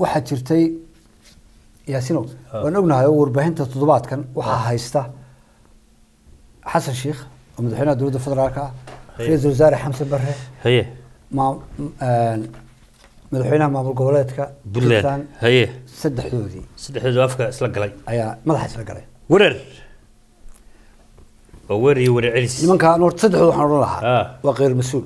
waxaa jirtay yaasino waan ognahay warbaahinta toddobaadkan waxaa haysta xasan sheekh oo madaxweynaha dowladda federaalka ra'iisul wasaare xamse barre madaxweynaha maamul goboleedka Puntland saddexdoodii afka isla galay ayaa madaxa isla galay wareer celis nimanka noor saddexdood waxaan oran lahaa waa qeyr mas'uul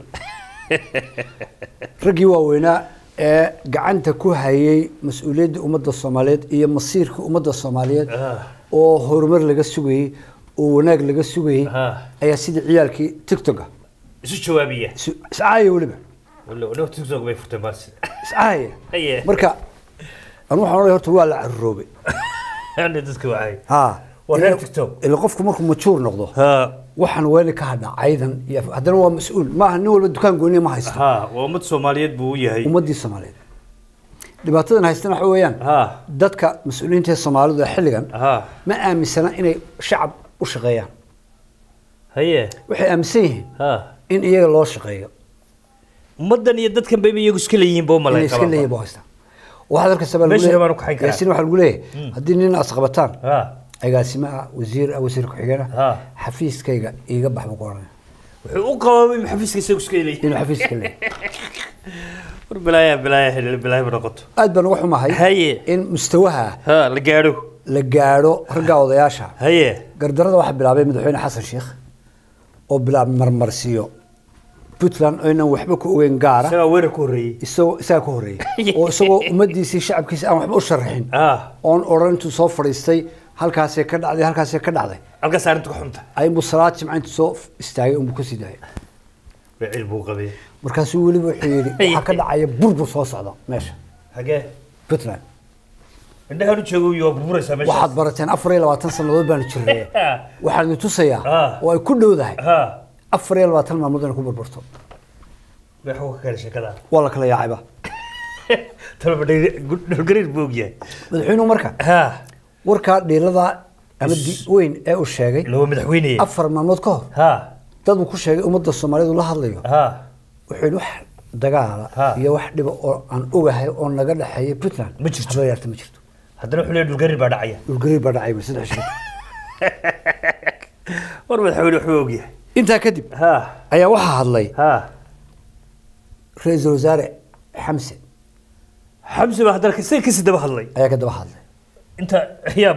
raggii waaweynaa ee gacanta ku hayay mas'uuliyadda ummadda Soomaaliyeed iyo masiirka ummadda Soomaaliyeed oo horumar laga sugayay oo wanaag laga sugayay ayaa sidii ciyaalkii TikTok isu jawaabiya iscaaya waliba wala TikTok bay furtay bas iscaaya marka anu waxaan oran horta waa la caroobay yani dadku waxay waa TikTok ila qofku markuu majuur noqdo waxaan weyn ka hadha aydan hadana waa mas'uul ma aha nin walba dukaan gooni ma haysto waa ummad Soomaaliyeed buu yahay ummadii Soomaaliyeed dhibaatadan haystaan waxa weeyaan dadka mas'uuliyiinta Soomaalidu xilligan ma aaminsana inay shacab u shaqeeyaan waxay aaminsan yihiin in iyaga loo shaqeeyo ummadan iyo dadkan bay iyagu iska leeyihiin boo malay iska leeyihiin boo haysta waxa dadka sabab yaasiin waxa lagu leeyahay haddii nin asqabataan agaasimaha wasiir ku-xigeenka xafiiskayga iiga baxba qoran wuxuu u qabay xafiiskiisa iska leeyahay inuu xafiiska leeyahay war bilaaya noqoto aad baan uga xumahay in mustawaha la gaaro ragga odayaasha gardarada waxa bilaabay madaxweyne xasan sheekh oo bilaab marmarsiyo Puntland oo inaan waxba ku ogeyn gaara isaga ku horeeyay oo isagoo ummadiisa shacabkiisa aan waxba u sharaxin oon oran intuu soo fadhiistay halkaas ka dhacday halkaas arintu ku xunta ay musalaad jimcayntu soo istaagay uu ku sidaay bicil buu qabay markaas uu waliba wuxuu yiri waxa ka dhacaya burbur soo socda meesha hagee Puntland indhaha u joogo iyo burburaysa meesha waxaad barateen 24 sanadood baan jirnay waxaan tusayaa oo ay ku dhowdahay 24 maalmood ku burburto waxuu ka kala sheekada wala kala yaacayba talabadii dhulgariir boogyahay madaxweynuhu marka warka dheelada ama weyn ee uu sheegay loo madaxweynaye 4 maalmood ka hor dad uu ku sheegay ummadda Soomaaliyeed la hadlayo wuxuu wax dagaala iyo wax dhiba oo aan ogahay oo naga dhaxeeyay Puntland ma jirto haddana wuxuu leeyahay dhulgariir baa dhacay saddex shil war madaxweynuhu wuxuu ogyahay inta kadib ayaa waxa hadlay ra'iisul wasaare xamse baa hadalka ka sidaba hadlay ayaa ka daba hadlay inta ya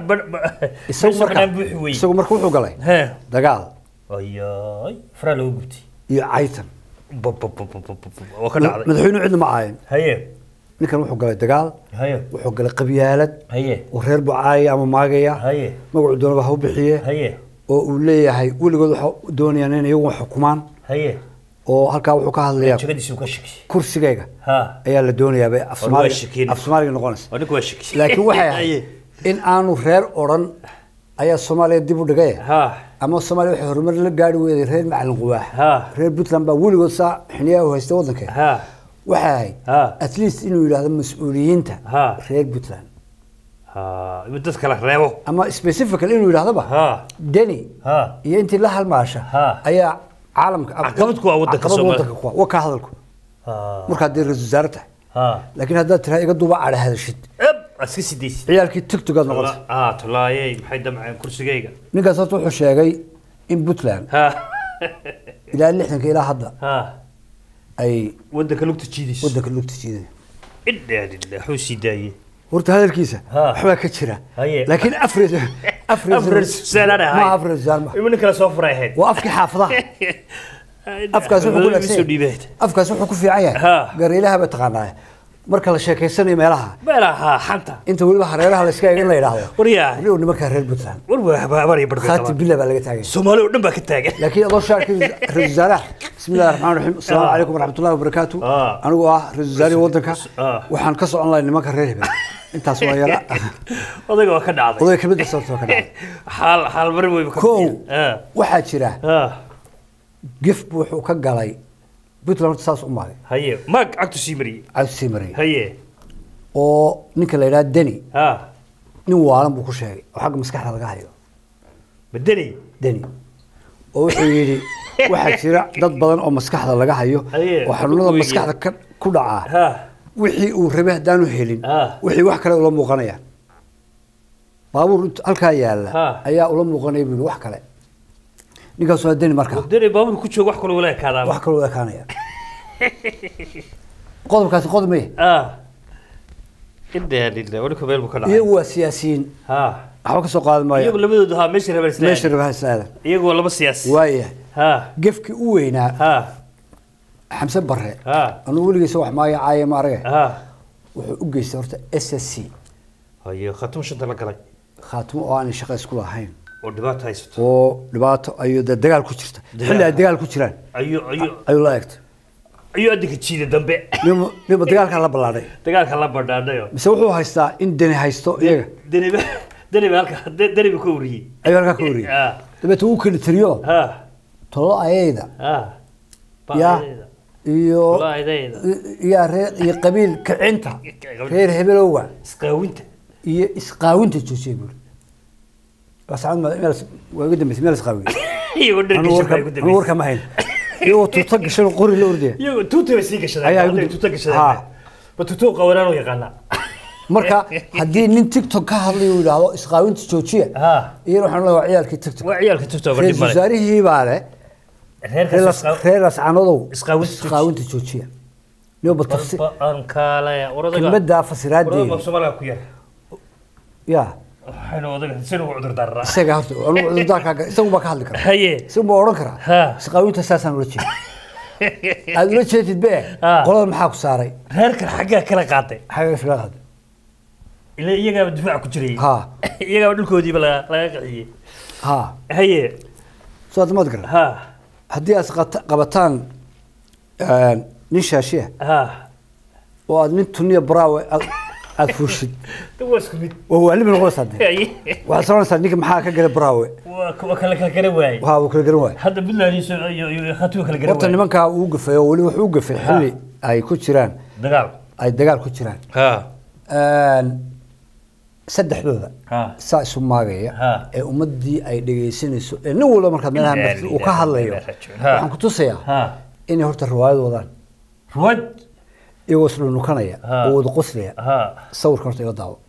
isagu marka wuxuu galay dagaal ayay fara loo gubtay iyo caytan waa ka dhacday madaxweynuhu cidna ma aayin ninkan wuxuu galay dagaal wuxuu galay qabyaalad oo reer bucaaya ama maagaya magacu doonaba ha u bixiye oo uu leeyahay weligood waxa doonayaan in iyagu xukumaan oo halka wuxuu ka hadlayaa kursigayga ayaa la doonayaa af Soomaaliga noqonaysa laakiin waxay in aanu reer oran ayaa Soomaaliya dib u dhigay ama Soomaaliya waxa horumar la gaari weeyay reer macalin quwaax reer Puntland baa weligood saa xiniyaa u haysta wadanka waxay at least inuu yiraahdo mas'uuliyiinta reer Puntland dad kala reebo ama specifically inuu yiraahdo deni iyo intii la halmaasha ayaa caalamka caqabadku waa wadanka Soomaaliya waa ka hadalku marka dad wasaarta laakiin hadda tira iga duuba ala hadashid aska sidees ciyaalkii TikTok aad noqotay tulaayay maxay damceen kursigayga ninkaas wuxuu sheegay in Puntland ilaa 60 ilaa hadda ay wadanka lugta jiidayso idda xusidaayay horta hadalkiisa waxba ka jira laakiin afrees zalma imin kala soo furaayeen waa afki xaafadaha afkaas wuxuu ku fiican yahay gareelaha ba taqaanaa marka la sheekeysanayo meelaha xanta inta waliba hareeraha la iska eegin la yiraahdo wariyaa nimanka reer Puntland bari khaati bilaa baa laga taagay Soomaali oo dhan baa ka taagan laakiin adoo shaarkii ra'iisul wasaaraha bismillaahir rahmaanir rahiim assalaamu alaykum warahmatullaahi wabarakaatuh anigu ra'iisul wasaaraha wadanka waxaan ka socon lahayn nimanka reer Hebel intaas waa yara odayga waa ka dhacday odayga kamid ah sababtoo ka dhacday xaal mar way ka waxa jira gif wuxuu ka galay Puntland saas u maagay mag agtu simri oo ninka la yiraahdo deni nin waalan buu ku sheegay oo xaq maskaxda laga hayo deni oo wuxuu yiri waxa jira dad badan oo maskaxda laga hayo oo xanuunada maskaxda ku dhaca wixii uu rabay haddaanu helin wixii wax kale ula muuqanayaan baabuur halkaa yaalla ayaa ula muuqanaya buu wax kale ninkaas waa deni markaa deni baabuur ku joogo wax kale ula ekaadaan wax kale ula ekaanaya qodobkaasi qodob maya inta hadida wali ku meel buu ka dhacay iyagu waa siyaasiyiin waxba ka soo qaadan maayo iyagu labadoodu meesha rabaa islaadan iyagu waa laba siyaasi waayahay gefkii u weynaa xamse barre anuu weligiisa wax maayo caaye ma aragay wuxuu u geystay horta SSC hayo khatum shanta la galay khatum oo aan shaqo isku lahayn oo dhibaato haysto oo dhibaato ayuu dagaal ku jirta xilli ay dagaal ku jiraan ayuu la eegtay ayuu adinka jiiday dambe nima dagaalka la balaaday mise wuxuu haystaa in deni haysto iyaga deni halka deni ku uriyay ayuu halka ku uriyay dabeeto uu kala tiriyo tolo ayayda ya iyo reer qabiil kicinta reer hebelowga isqaawinta joojiyay buu wasaan waa ugu dambeysay meel isqaawiyo anu warka ma hayn iyo tuuta gashay qori la ordiyay iyo tuuta si gashay ayaa tuuta gashay ba tuuta qawaraan oo yaqaana marka hadii nin TikTok ka hadlayo yiraahdo isqaawinta joojiya iyo waxaan leeyahay ciyaalkii TikTok badhimay wasaarihii baale reeras canadow isqaawinta joojiya niyo batafsi aan kala warada kelmadda fasiraadeeda Soomaaliya ku yar ya waxaan odaga sidoo cudur darra isaga horta anu cudur darka isagu ma ka hadli karo haye isagu ma oran kara isqaawinta saasaan ula jeedo aad ula jeedid bee qolada maxaa ku saaray reerkan xagga kala qaaday ilaa iyaga difaac ku jiray iyaga dhulkoodiiba laga qixiyay haye soo damad gar haddii aad qabataan nin shaashiya oo aad nin tuniya braawe aad fuushid waa liban qoys hadde waxaad soconaysaa ninka maxaa ka gala braawe waa kala garan waayey wuu kala garan waayey hadda buntlandiisu iyo khatuwa kala garan waayey horta nimankaa uu gafay oo weli wuxuu u gafay xilli ay ku jiraan dagaal ku jiraan saddexdooda saa isu maagaya ee ummadii ay dhageysanayso ee nin walba markaad meelaha marti uu ka hadlayo waxaan ku tusayaa inay horta riwaayad wadaan iyagoo isla nukanaya oo wada qoslaya sawirka horta iga daawo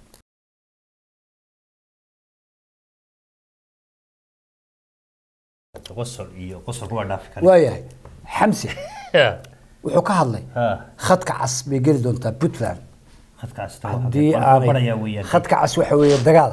waayahay xamse wuxuu ka hadlay khadka cas bay geli doontaa Puntland haddii aanay khadka cas waxa weeye dagaal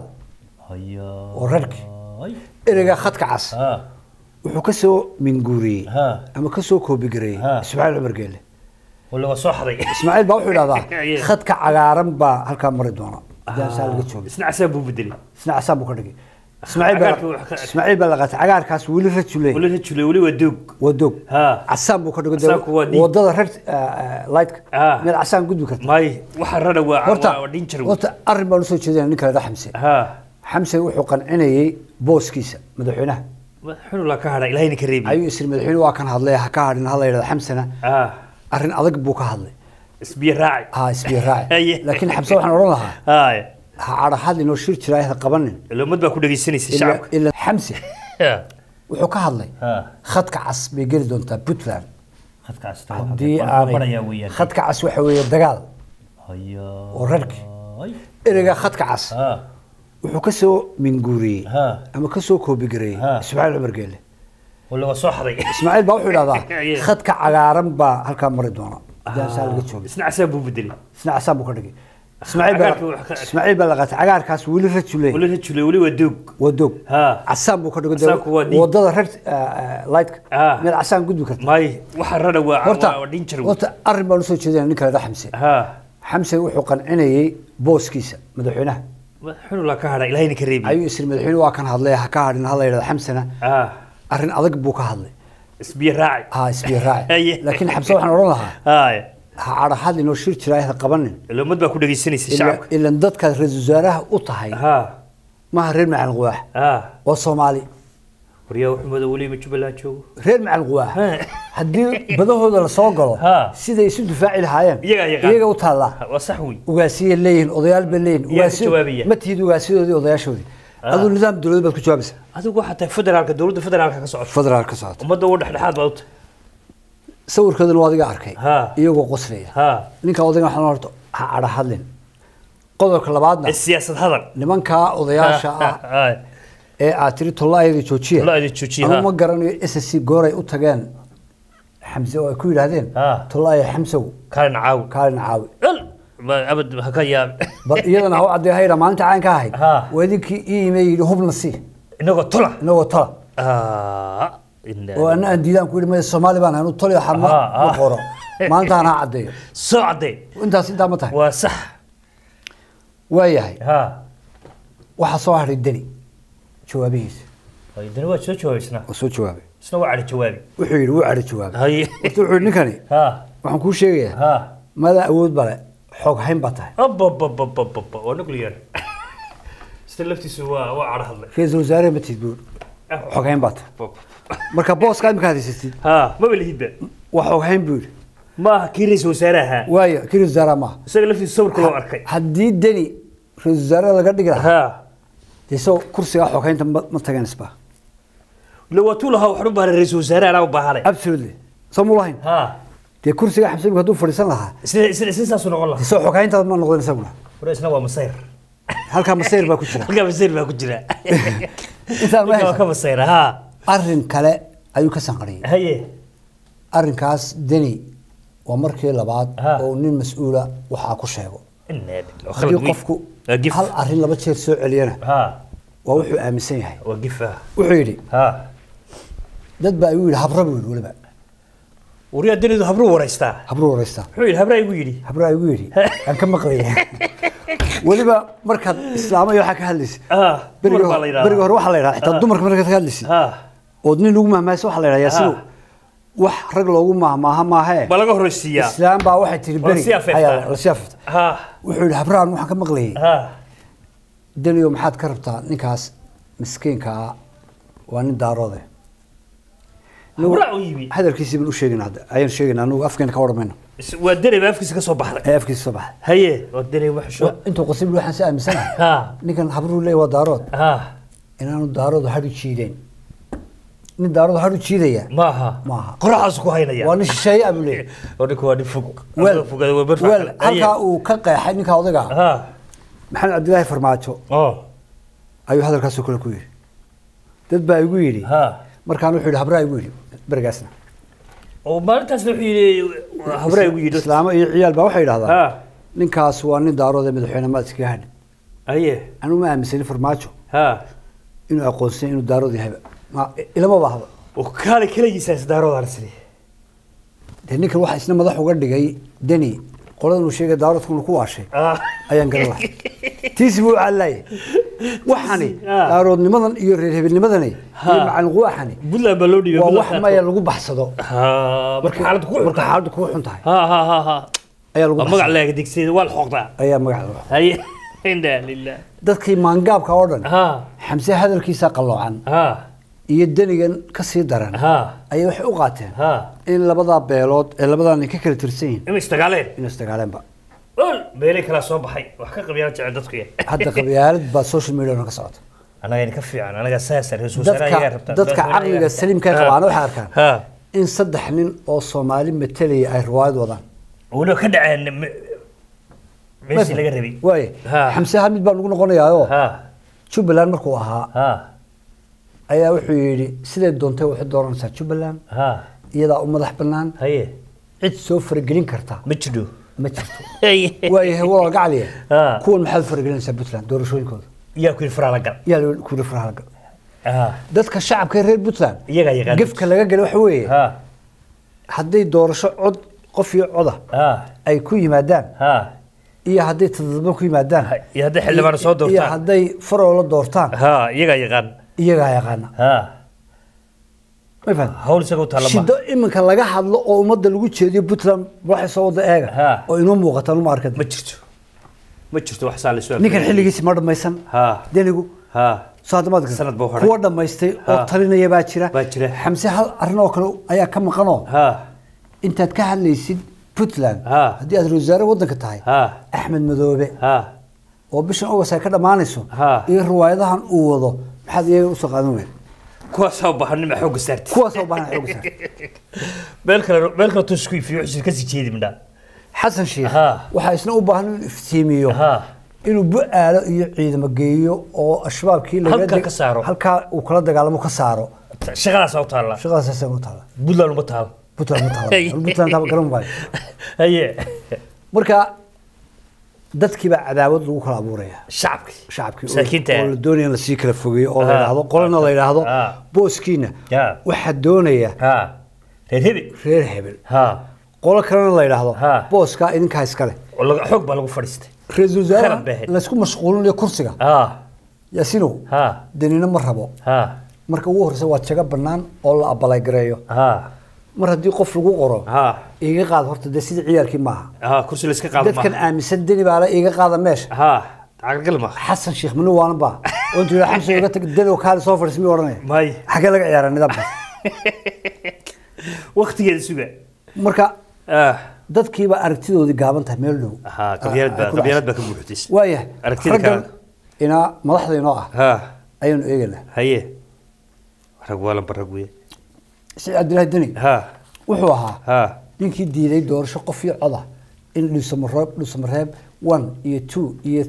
oo rarki ereyga khadka cas wuxuu ka soo minguuriyey ama ka soo koobigareeyey Ismaaciil Cumar Geelle wala soo xaday Ismaaciil baa wuxuu yiraahdaa khadka cagaaran baa halka mari doona jaasaa laga joogo isna casaan buu bedelay isna casaan buu ka dhigay Ismaaciil baa la qaatay cagaarkaas weli rajulay weli waa doog casaan buu ka dhigay wadada red light meel casaan gudbi karta may waxa rada waa danger horta arrin baan soo jeedinaa ninka la xamse xamse wuxuu qancinayay booskiisa madaxweynaha madaxweynuhu la ka hadhay ilaahayna ka reebi ayuu isir madaxweynuhu waa kan hadlay ha ka hadhin hal yiraahdo xamsena arrin adag buu ka hadlay isbiir raaci laakiin xamse waxaan oran lahaa ha hadli inoo shir jiray ha qabanin ilmad baa ku dhageysanaysa shacabka ila xamse wuxuu ka hadlay khadka cas bay geli doontaa Puntland haddii aanay khadka cas waxa weeye dagaal oo rarki ereyga khadka cas wuxuu ka soo minguuriyey ama ka soo koobigareeyey Ismaaciil Cumar Geelle wala soo xaday Ismaaciil baa wuxuu yiraahdaa khadka cagaaran baa halka mari doona jaasaa laga joogo isna casaan buu bedelay isna casaan buu ka dhigay Ismaaciil baa la qaatay cagaarkaas weli rajulay weli waa doog casaan buu ka dhigay wadada red light meel casaan gudbi karta may waxa rada waa danger horta arrin baan soo jeedinaa ninka la xamse xamse wuxuu qancinayay booskiisa madaxweynaha madaxweynuhu la ka hadhay ilaahayna ka reebi ayuu isir madaxweynuhu waa kan hadlay ha ka hadhin hal yiraahdo xamsena arrin adag buu ka hadlay isbiir raaci laakiin xamse waxaan oran lahaa ha hadli inoo shir jiray ha qabanin ilmad baa ku dhageysanaysa shacabka ila dadka ra'iisul wasaaraha u tahay ma reer macalin quwaax oo Soomaali wariyaa wuxuu mada wali ma Jubbaland joogo reer macalin quwaax haddii badahooda la soo galo siday isu difaaci lahaayeen iyaga u taala waa sax weey ugaasiye leeyin odayaal leeyin ugaasiye ma tiid ugaasiyoodii odayaashoodii adu nidaam dawladda baad ku jawaabaysaa adigu waxa tahay dowladda federaalka ka socoto ummadda u dhexdhexaad baad u tahay صور كذا الوضع أركي يجوا قصرية نينك وضعنا إحنا نرتو على حدلين قدر كل بعضنا السياسة هذا لمن كا وضياشة أتري طلع يدي تشوشيه أنا ما قرني SSC جوري أتجان حمزة وكل هذين طلع حمزة كان عاو أبد هكايا يلا هو عدي هاي ما أنت عين كاهي وذيك إيميل هو بنصيه إنه طلع وأنا أنديان كل ما الصومالي بنا إنه طلع حما مقرة ما أنت أنا عدي صعدي وأنت متى وصح وياي وحصوها الدني شوابيس الدني وش شوابيسنا شوابي شنو على شوابي وحيل شوابي هاي وتقول نكني waxaan ku sheegayaa mada awood bale xog hayn batay ونقول استلفتي سوا وعرض في زوزاري ما تدبر xog hayn batay marka booska imka hadisatid ما بالهيد وxog hayn buu ما كيريس وسارها وايا كيريس زارا ما استلفتي الصور كله أركي حدي دني رئيس زارا laga dhigi lahaa تسو كرسي xog haynta ma tagan isba لو طولها وحربها الرئيس وسارها أنا وبهالي absolutely سمولهين دي كرسي حمسين هدو فريسان لها سنة سنة والله تسو xog haynta ma noqdeen isaguna ورئيسنا هو مصير halka masayr baa ku jira halka masayr baa ku jira inta ma hayso ka masayr arrin kale ayuu ka sanqariyay haye arrinkaas deni waa markii labaad oo nin mas'uula waxa ku sheego haddii qofku hal arrin laba jeer soo celiyana waa wuxuu aaminsan yahay waa gifa wuxuu yidhi dad baa igu yidhi habra buu yidhi weliba wariyaa denidu habru waraystaa wuxuu yidhi habraa igu yidhi aan ka maqlaya weliba markaad islaamay waxa ka hadlaysid bariga hore waxa la yiraahdaa xitaa dumarka markaad ka hadlaysid oo nin lagu mahmaayso waxa la yiraahdaa yaasiin wax rag loogu mahmaaha maahe ba laga horeysiiyaa islaam baa waxay tiri bari la siyaafta wuxuu yidhi habraan waxaan ka maqlayay daniyo maxaad ka rabtaa ninkaas miskiinka waa nin daaroode hadalkiisii baan u sheegaynaa ayaan sheegaynaa anugu afkeena ka warmayno ودري بافكس كسو بحر افكس صباح هي ودري وحشو انتو قصيب waxaan si aaminsanahay ninkan habru leey waa daarood inaanu daarood hadhu jiideen nin daarood hadhu jiidaya maaha qoraxas ku haynaya waa nin shay abu leey wadinku waa difug wel halka uu ka qeexay ninka odaga maxamed cabdilaahi farmaajo ayuu hadalkaas kale ku yiri dad baa igu yiri markaan wuxuu yiri habraa igu yiri bargaasna oo maalintaas wuxuu yiri habraa igu yiri islaamo iyo ciyaal baa waxay yiraahdaan ninkaas waa nin daarood madaxweyne ma iska hadin anu ma aaminsan farmaajo inuu aqoonsan inuu daarood yahay ilama baahdo oo kale yisaas daarood arsay ninkan waxa isna madax uga dhigay deni qolada uu sheegay daaroodku ku waashay ayaan garan tiisbu calay waxani daaroodnimadan iyo reer hebelnimadan iyo macalin quwaxani bulla baloodi waa wax ma lagu baxsado marka xaaladu ku xun tahay ayaa lagu magac leeyahay digsiga wal xoqda ayaa magac hay inda lillah dadkii maangaabka oo dhan xamse hadalkiisa qaloocan iyo danigan ka sii daran ayay wax u qaateen in labada beelood ee labadan ka kala tirsan yihiin in istagaaleen ba beelay kala soo baxay wax ka qabyaalad jecel dadku yahay hadda qabyaalad ba social media ka socota anaga ka fiican anaga saasar rasuul saraaya rabta dadka caqliga saliimka qabaan waxa arkaan in saddex nin oo Soomaali metelay ay riwaayad wadaan oo ka dhaceen meeshii laga rabay way xamse hamid baa lagu noqonayaa Jubaland markuu ahaa ayaa wuxuu yiri sidee doontay wax dooranaysaa Jubaland iyada u madax banaan cid soo fargelin karta ma jirto way waa gacaliye kuwan maxay fargelinaysaa Puntland doorashooyinkooda yaa ku faraalagal dadka shacabka reer Puntland iyaga yaqaan gifka laga galay waxa weeye haddii doorasho cod qof iyo coda ay ku yimaadaan iyo haddii tadadba ku yimaadaan iyo haddii xildhibaan soo doortaan iyo haddii faroola doortaan iyaga yaqaan ما فهم هول سكوا طالما شدة إما كان لقى حد لو أو مدة لو جت يدي بطلان راح يصوت إيجا أو إنهم وقتلوا ماركت ما شفتوا حصل السؤال نيكن حلقة اسمه مرد ما يسمى دينيجو صاد ما ذكر سند بوهر هو ده ما يستي أو ترينا يباشرة حمسة هل أرنا وكلو أيا كم قناة أنت تكهل ليسيد بطلان هدي أدري الزارة ودك تاعي أحمد مذوبة وبيش أول ساكر ما نسوا إيه رواية ده عن أوضه حد يوصل قانون كواس هو بحر نمع حوق سرت كواس هو بحر حوق سرت بالك تسكوي في عشر كسي جيد من ده حسن شيخ وحاسنا وبحر افتيميو إنه بقى يعيد مجيو أو الشباب كي هلكا كسارو هلكا وكلا دجال كسارو شغال صوت الله شغال صوت الله بدل المطال بدل تابع كلام باي هي مركا dadkii baa cadaawad lagu kala abuuraya shacabki saakiinta oo doonaya la sii kala fogeeyo oo la yiraahdo qolana la yiraahdo booskiina waxa doonaya reer hebel qolo kalena la yiraahdo booska idinka iskale xog baa lagu fadhiistay reesul wasaare la isku mashquulinayo kursiga yaasino danina ma rabo marka ugu horeysa waa jaga banaan oo la abalay gareeyo mar haddii qof lagu qoro iga qaad horta sida ciyaalkii maaha kursi la iska qaado maaha dadkan aaminsan dani baa la iga qaada meesha aqal ma xasan sheekh minu waan baa oo intuu xamso iga tag dani oo kaal soo fadhismi oranay may xagee laga ciyaaraa nidaamka waqtigeeda suga marka dadkii baa aragtidoodii gaaban tahay meel dhow qabyaalad baa ka buuxtay waaya aragtida ina madaxda inoo ayaan eegaynaa haye rag wala baragwiye سيد عبد الله الدني وحوها يمكن ديلي دور شو قفي عضه إن لسمراب 1 إيه 2 إيه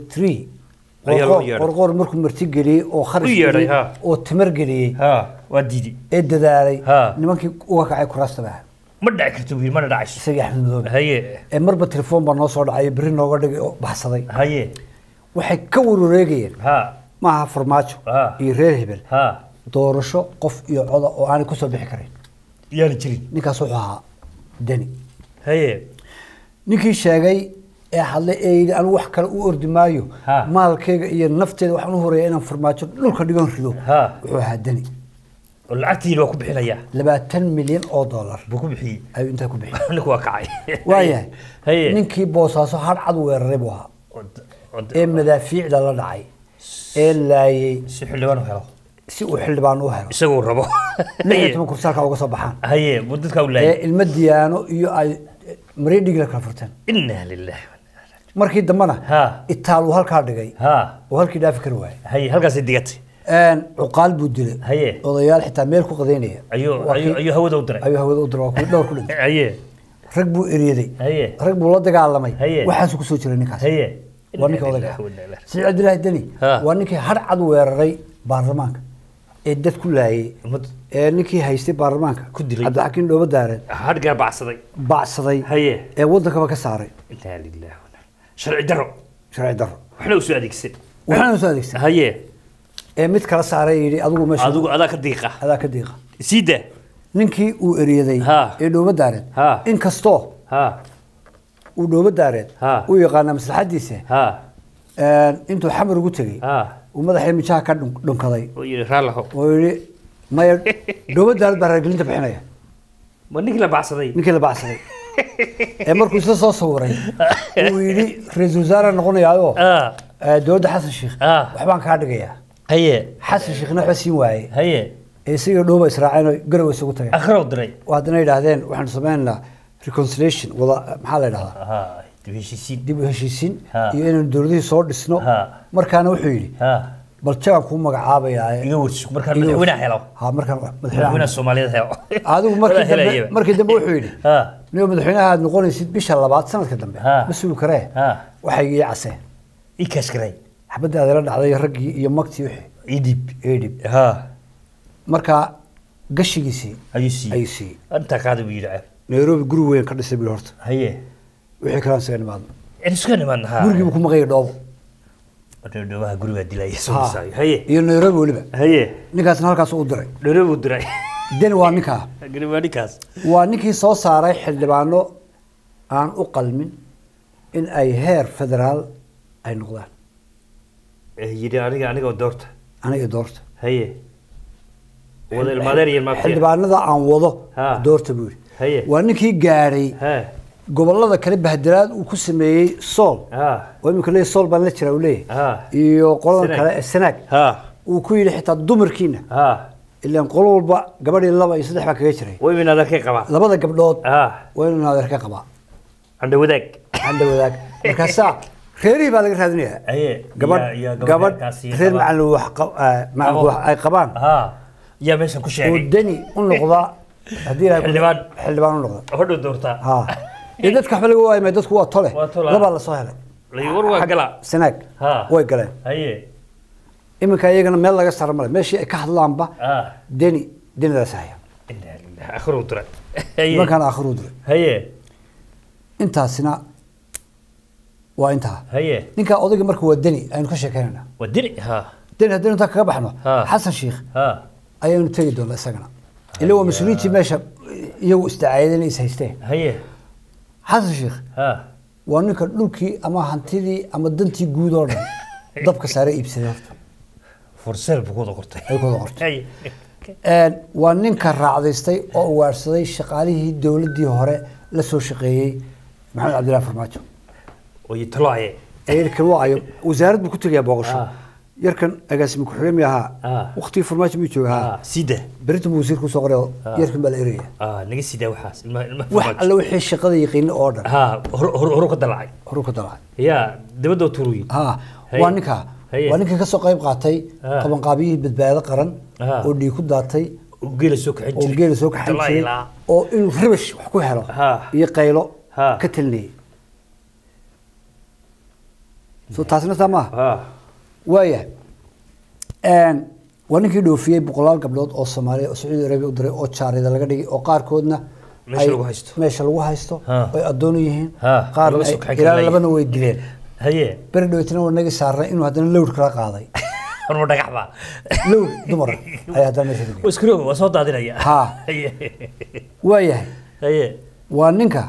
3 ورغور مركم مرتجلي أو خرج أو تمرجلي وديدي إد داري نمكن وقع كراس تبعه مرة كتبه مرة داعش سيح من ذول هي مر بالتليفون بالنصر عي برين وقعد بحصدي هي وحكوروا رجيل معها فرماتشو يرهبل doorasho qof iyo coda oo aan ku soo bixi karin yaan jirin ninkaas wuxuu ahaa dani haye ninkii sheegay ee hadlay ee aan wax kale u ordi maayo maalkayga iyo nafteeda waxaan u horeeyay inaan farmaajo dhulka dhigan rido wuxuu ahaa dani oo lacagtii loo ku bixinaya 20 milyan oo dollar buu ku bixiyay ay inta ku bixiyay ninku waa kacay waayahay haye ninkii boosaaso har cad weeraray buu ahaa ee madaafiicda la dhacay ee laayay si xilligan u helo si uu xildhibaan u helo isagoo rabo leeyahay kursalka uga soo baxaan haye mudadka u leeyahay ilma diyaano iyo ay mareedig la kala furteen inna lillahi markii dambana itaal uu halka dhigay oo halkii dhaafi kar waay haye halkaas digatay cuqaal buu dilay haye odayaal xitaa meel ku qadeynaya ayuu hawada u diray ku dhowr ku dhintay haye rag buu eriyaday haye rag buu la dagaalamay waxaas ku soo jiray ninkaas haye waa ninka odaga Saciid Abdullaahi Dani waa ninkii har cad weeraray baarlamaanka ee dad ku laayay ee ninkii haystay baarlamaanka ku dilay Cabdixakiin Dhoobo Daareen hadga bacsaday haye ee waddanka ka saaray inta lillaah sharci daro waxna u soo adeegsan haye ee mid kala saaray yiri adigu meesha adaa ka diiqa siida ninkii uu eriyaday ee Dhoobo Daareen in kasto uu Dhoobo Daareen uu yaqaan maslaxadiisa intuu xamar ugu tagay ومدحي مشاها كان دنكداي ويري راله ويري ما Dhoobo Daareen baa raglinta bixinaya ma ninkii la bacsaday ee markuu soo sawray uu yiri ra'iisul wasaare noqonayo dowladda Xasan Sheekh waxbaan ka dhigayaa haye Xasan Sheekhna xasiin waaye haye ee sidoo Dhoobo Israaciil garow isugu tagay akhro diray waadna yiraahdeen waxaan sameeynaa reconciliation wada maxaa la yiraahdaa dib u heshiisiin iyo inaan dowladihii soo dhisno markaana wuxuu yiri bal jaan ku magacaabayaa iga warshig markaan madaxweynaha helo markaan madaxweynaha Soomaaliyeed helo adigu markii dambe wuxuu yiri niyo madaxweynaha aad noqonaysid bisha labaad sanadka dambe masuul karee waxay ii caseen ii kashkaray xabadaada la dhacday raggii iyo magtii wixii idib marka gashigiisii ayuu anta qaadi buu yiri Nairobi guri weyn ka dhisay bil horta haye wixii kala soo nimaadna iska nimaadna gurigii ku maqay Dhoobo Dhoobaha guriga dilay Soomaaliya haye iyo Nairobi waliba haye ninkaasna halkaas u diray Nairobi u diray dani waa ninka waa ninkii soo saaray xildhibaano aan u qalmin in ay heer federaal ay noqdaan yiri aniga doorta haye wada ilmadeer ma xildhibaanada aan wado doorta buu waa ninkii gaaray gobolada kale bahdalaad uu ku sameeyay Sool oo imika leeyahay Sool baan la jiraa leeyahay iyo qolada kale Sanaag uu ku yiri xitaa dumarkiina ilaa qolo walba gabadhii 2 iyo 3 baa kaga jiray way min adeer ka qaba labada gabdhood way min adeer ka qaba عند وداك markaasa reeri baa laga raadinayaa gabadh reer macallin wax ay qabaan يا ماشي كل شيء ودني النقطة هدي حلبان النقطة هدو دورتا ها إذا تكحل جوا ما يدك هو طلع لا بالله سهلة ليور وقلا سناك وقلا هي إما كايجنا ملا قصر ملا ماشي كحل لامبا دني ذا سهية آخر ودرة ما كان آخر ودرة هي انتهى السنة وانتهى هي نك أضيق مركو ودني أنا كل شيء كنا ودني دني هدني تكبحنا حسن شيخ أيون تيجي ولا سجنا اللي هو مسؤوليتي ماشى يو استعاذني سيسته هي حسن شيخ وأنا كلوكي أما هنتدي أما دنتي جودور ضبك سعر إبسدار فرسل بقول قرطي بقول قرطي وأنا كرعدستي أو وارسدي شقالي الدولة دي هراء لسه شقيه محمد عبد الله فرماجو ويطلعي يركن واعي وزارة بكتير يا بوغشة يركن أجاسم كحرم ياها وقتي فرماجو بيجوها سيدة بريت موزير كوسقري يركن بالإيرية نجي سيدة وحاس واحد لو يحش شقة يقين أوردر هروك الدلعي هروك الدلعي يا دبدو تروي وانك كسوق قيب قاتي طبعا قابيه بدبادة قرن ودي كداتي وجيل سوق حجري وجيل سوق حجري أو إنه ربش وحكوا حلو يقيلو كتلني سو تاسنا سما وياه وانك يدو فيه بقولال قبلود أو سومالي أو سعودي عربي ودري أو تشاري ده لقدي أو قار كودنا ماشي لو هايستو ويقدونيهن قار إلى لبنا ويدلين هي برد ويتنا ونجي سارة إنه هذا اللود كلا قاضي أنا بدك أحبه لود دمر أي هذا ماشي وسكرو وصوت هذا يا ها وياه هي وانك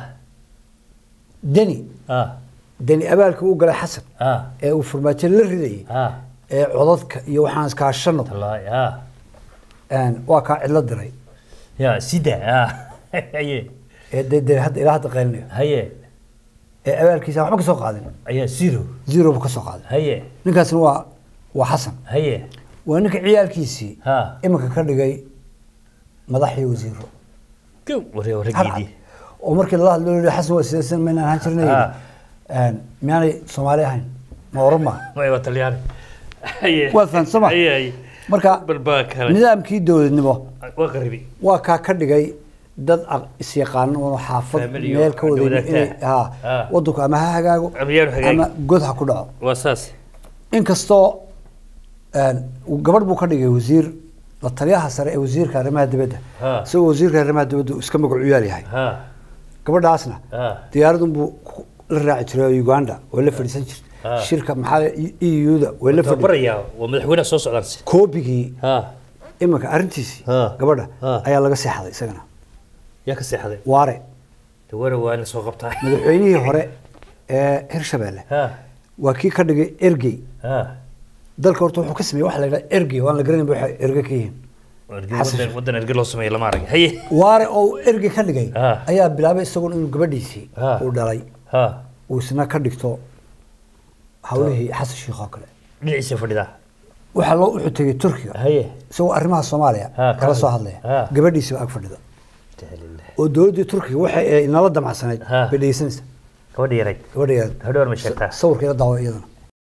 دني دني أبالك وقال حسن وفرمات الرذي عضدك يوحناس كاشنو الله واقع إلا دري يا سيدة هي ده هذا إلى هذا قلنا هي أبالك يسوي حبك سوق هذا هي زيرو بك سوق هذا هي نكاس وحسن هي وانك عيال كيسي إما كردجي مضحي وزيرو كم وري جدي ومرك الله لو حسن وسيسن من هالشرني يعني صومالي هين ما ورما ما هو طلياني هي وفن سما هي مركا بالباك نظام كي دولنimo وقربي waa ka dhigay dad isiyaqaan oo xaafad meel ka wada wadanku ama ha hagaago ama god ha ku dhaco wasaas inkastoo gabadh buu ka dhigay wasiir la taliyaha sare ee wasiirka arrimaha dibadda soo wasiirka arrimaha dibadda iska magacu yahay gabadhaasna diyaaradun buu la raaci jiray Uganda oo la fadhiisan jirtay shirka maxaa EU-da way la fadhiyaa waa madaxweynaha soo socdaan koobigii imaka arintiisi gabadha ayaa laga seexday isagana yaa ka seexday waare waa la soo qabtay madaxweynihii hore ee Hirshabelle waa kii ka dhigay ergey dalka horta wuxuu ka sameeyay wax la yiraahdo ergey waan la garanay waxa ergey ka yihiin wadan ergey loo sameeyay lama arag haye waare oo ergey ka dhigay ayaa bilaabay isagoo inuu gabadhiisii uu dhalay uu isna ka dhigto hawlihii xasan sheekh oo kale dhinaciisa fadhida waxa loo wuxuu tagay Turkiga haye soo arrimaha Soomaaliya kala soo hadlay gabadhiisa ag fadhida oo dawladda Turkiga waxa ay nala damacsaneyd bidaysanaysa gabadhi yaray hadhoor ma sheegtaa sawirkeeda daawo iyadana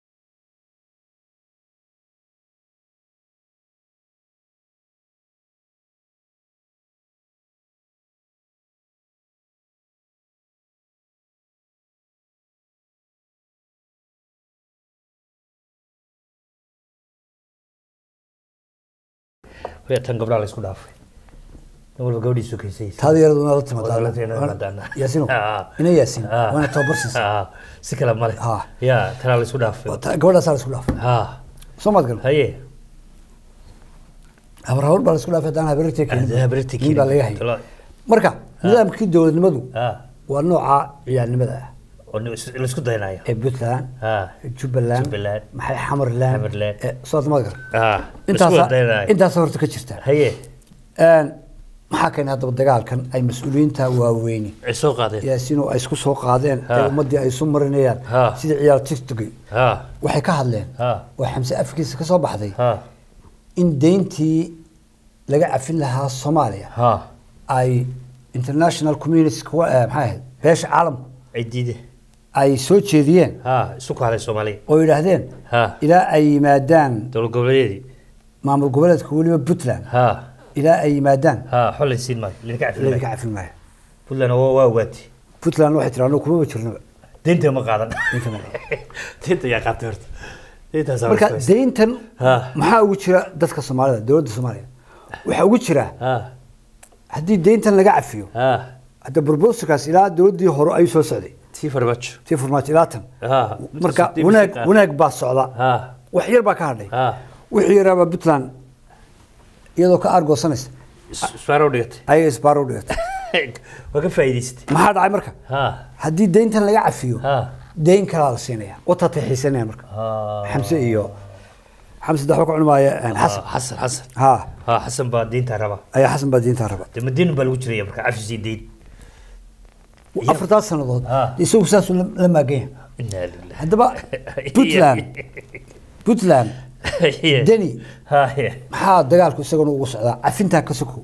tan gabdhaha la isku dhaafay walba gabadhii sukaysay taageeraduna la timaadana yaasino ina yaasin wana tabarsis si kala male ya tan la isku dhaafay gabadhaas la isku dhaafay Soomad gal haye abrahawl baa la isku dhaafay daan habartikin baa laga hayay marka nidaamkii dawladnimadu waa nooca ciyaarnimada oo la isku daynayo Puntland Jubbaland maxay Xamarland Soomad gal intaas horta ka jirta haye maxaa keenay hadaba dagaalkan ay mas'uuliyiinta waaweyn ay soo qaadeen yaasino ay isku soo qaadeen ummadii ay soo marinayaan sida ciyaar TikTok waxay ka hadleen oo xamse afkiisa ka soo baxday in deyntii laga cafin lahaa Soomaaliya ay international community maxay beesha caalamku ay diideen ay soo jeediyeen isu kaalay Soomaaliya oo yiraahdeen ilaa ay yimaadaan dawlad goboleedyadii maamul goboleedka waliba Puntland ilaa ay yimaadaan xullaysiin maayo lidinka cafin maayo Puntland waa waati Puntland waxay tiraahdo kuma jirnaba deynta ma qaadan deynta yaa qaatay horta deyntaas marka deyntan maxaa ugu jira dadka Soomaalida dawladda Soomaaliya waxa ugu jira haddii deyntan laga cafiyo hadda proposal-kaas ilaa dawladdii hore ay soo socday tii farmaajo ilaa tan marka wanaag baa socda wax yar baa ka hadhay wixii yaraaba Puntland iyadoo ka argoosanaysa isbaaro dhigatay ay isbaaro dhigatay waa ka faa'iideystay maxaa dhacay marka haddii deyntan laga cafiyo deyn kala la siinaya wata xiisanaya marka xamse daxwa ku cunmaya xasan baa deynta raba xasan baa deynta raba madin baa lagu jiraya marka cafisi deyn afartaa sanadood isagu saas la maagaya haddaba Puntland deni maxaa dagaalku isaguna ugu socdaa cafintaa ka soko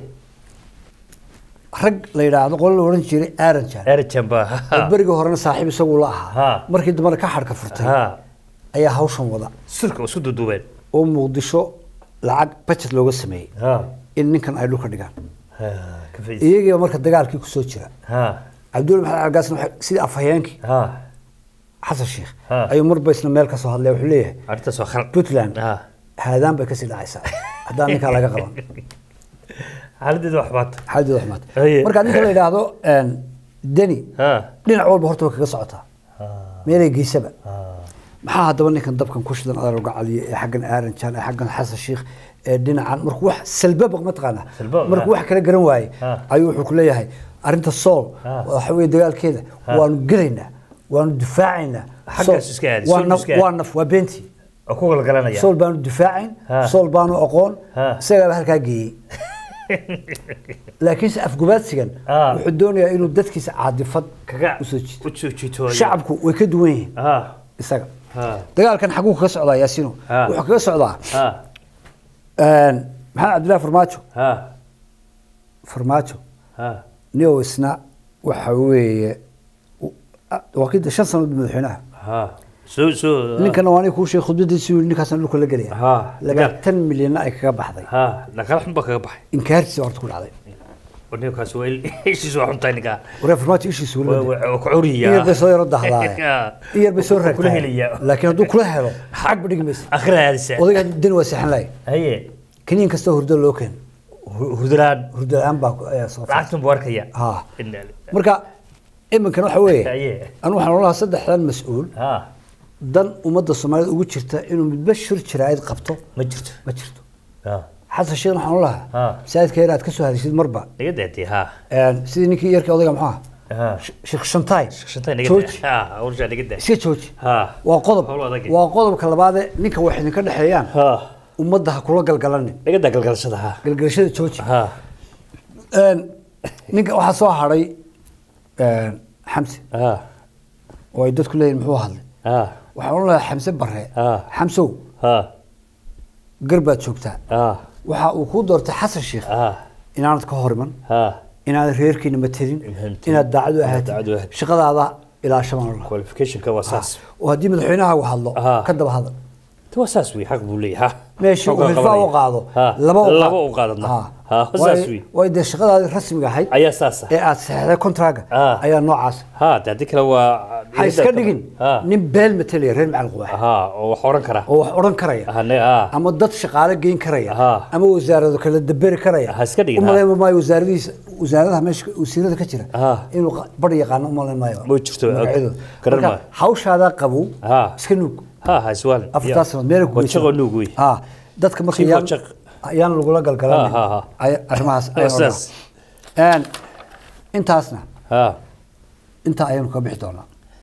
rag la yiraahdo qol la oran jiray Aaranjan baa bariga horena saaxiib isagu la ahaa markii dambana ka xadka furtay ayaa hawshan wada sirka isku duubeen oo Muqdisho lacag budget looga sameeyay in ninkan ay dhulka dhigaan iyaga marka dagaalkii ku soo jira Abdul Maxamed Argaasna sidii afhayeenkii Xasan Sheekh ayuu marba isna meel ka soo hadlay wuxuu leeyahay arrinta soo khalad Puntland haadaan bay ka sii dhacaysaa haddaan ninka laga qaban xaaladdu waxbaad marka ninka la yiraahdo deni dhinac walba horta kaga socotaa meelay geysaba maxaa haddaba ninkan dabkan ku shidan adar uga caliyo ee xaggan Aaranjan ee xaggan Xasan Sheekh ee dhinacan markuu wax salbab ma taqaana markuu wax kala garan waayay ayuu wuxuu ku leeyahay arrinta sool waxa weey dagaalkeeda waanu gelaynaa waanu difaacaynaa xaggaas iska aadi waa naf waa beenti ku wada galanaya sool baanu difaacayn sool baanu aqoon isaga halka geeyay laakiin afgubaadsigan wuxuu doonayaa inuu dadkiisa caadifad kaga u soo jiito shacabku way ka duwan yihiin isaga dagaalkan xaguu kaga socdaa Yaasino wuxuu kaga socdaa maxamed Cabdullaahi Farmaajo niyo isna waxa weeye waqti 5 sano madaxweynaha ninkan waa inuu ku sheekh khudbadiisa ninkaas dhulka la galay laga 10 milyan ay kaga baxday dhaqaale xun baa kaga baxay inkaartiisa horta ku dhacday ونيوكاس ويل إيش يسوى حمتانيكا ورفرمات إيش يسوى وكعورية إيه بس يرد هذا إيه بس يرد كلها لكن هذول كلها له حق بدك مس آخرها هذا الساعة وذيك الدين واسحن لاي هي كنين كسته هردل لوكن هردلان باكو يا صوت عكسهم بوركيا مركا إما كانوا حويه أنا وحنا والله صدق هذا المسؤول دن ومدة الصومالية وجرته إنه متبشر شرايط قبته ما جرته حتى الشيء رحمه الله سعيد كيرات كسو هذه سيد مربع نقدتي سيدي نيكي يركي أضيق معها شيخ شنطاي نقدتي أورجع نقدتي سيد شوتش وقضب كلا بعض نيكا واحد نكرد حيان ومدها كلها قلقلني نقدر قلقلشتها قلقلشتها شوتش نيكا واحد صاح هري حمسي ويدت كلها المحوها وحاول الله حمسي برهي حمسو قربت شوكتا waxa uu ku doortay Xasan Sheekh inaad ka horman inaad reerkiina materin inaad daacad u ahaatid shaqadaada ilaa shamaan qualification ka wasaas oo hadii madaxweynaha uu hadlo ka daba hadal wasaas wi xaq buu leeyahay meesha uu hilfaa u qaado laba u qaadna wasaas wi way de shaqadaada rasmiga ahayd ayaa saas ee aad saxday contract ayaa noocaas dadii kale waa iska dhigin nin beel mataliya reer macal quwax oo wax oran karaya ama dad shaqaale geyn karaya ama wasaarado kala dabari karaya umaleeyay ma wasaaradaha meesha wasiirada ka jira inuu bar yaqaan umaleeyay ma jirto karama hawshaada qabow iska nuug hayswal aftaas meel ku shaqo nuug wi dadka markay ayaan lagu la galgalan ay arrimahaas intaasna inta ayaan ka bixi doonaa